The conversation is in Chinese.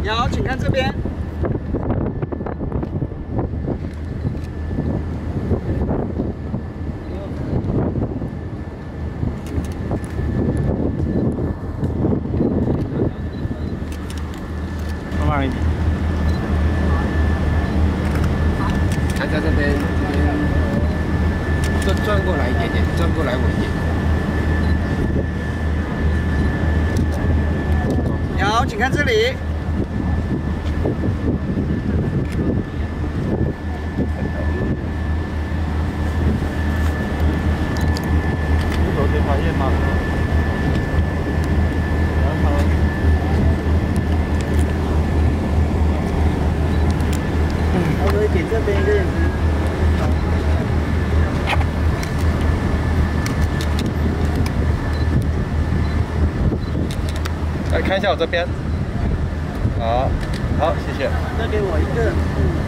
有，请看这边。 慢一点。 看在这边，转过来一点点，转过来稳一点。 有，请看这里。 昨天发现吗？ 我可以点这边一个眼睛。 来看一下我这边。好，好，谢谢。 再给我一个。